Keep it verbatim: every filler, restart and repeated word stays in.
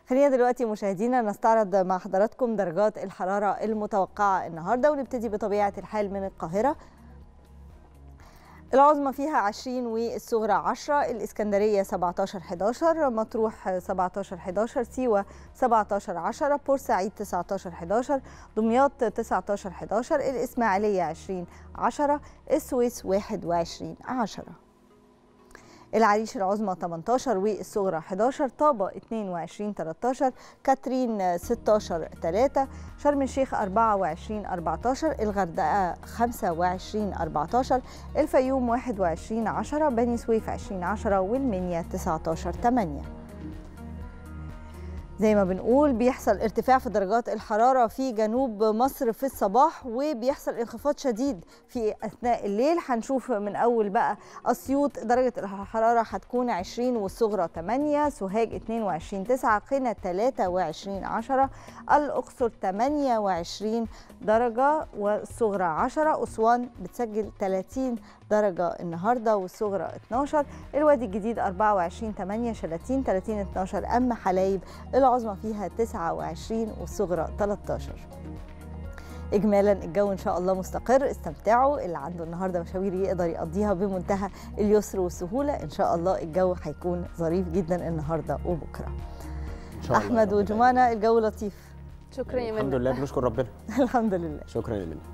خلينا دلوقتي مشاهدينا نستعرض مع حضراتكم درجات الحرارة المتوقعة النهاردة، ونبتدي بطبيعة الحال من القاهرة. العظمى فيها عشرين والصغرى عشرة، الإسكندرية سبعتاشر حداشر، مطروح سبعتاشر حداشر، سيوة سبعتاشر عشرة، بورسعيد تسعتاشر حداشر، دمياط تسعتاشر حداشر، الإسماعيلية عشرين عشرة، السويس واحد وعشرين عشرة. العريش العظمى تمنتاشر والصغرى حداشر، طابة اتنين وعشرين تلتاشر، كاترين ستاشر تلاتة، شرم الشيخ أربعة وعشرين أربعتاشر، الغردقة خمسة وعشرين أربعتاشر، الفيوم واحد وعشرين عشرة، بني سويف عشرين عشرة، والمنيا تسعتاشر تمانية. زي ما بنقول بيحصل ارتفاع في درجات الحرارة في جنوب مصر في الصباح، وبيحصل انخفاض شديد في أثناء الليل. هنشوف من أول بقى أسيوط درجة الحرارة هتكون عشرين والصغرى تمانية، سوهاج اتنين وعشرين تسعة، قنا تلاتة وعشرين عشرة، الأقصر تمانية وعشرين درجة والصغرى عشرة، أسوان بتسجل تلاتين درجة النهاردة والصغرى اتناشر، الوادي الجديد أربعة وعشرين تمانية، شلاتين تلاتين اتناشر، أما حلايب العظمى فيها تسعة وعشرين والصغرى تلتاشر. إجمالا الجو إن شاء الله مستقر، استمتعوا. اللي عنده النهارده مشاوير يقدر يقضيها بمنتهى اليسر والسهولة. إن شاء الله الجو هيكون ظريف جدا النهارده وبكرة. إن شاء الله. أحمد وجمانة الجو لطيف. شكرا يا منى. الحمد لله، بنشكر ربنا. الحمد لله. شكرا يا منى.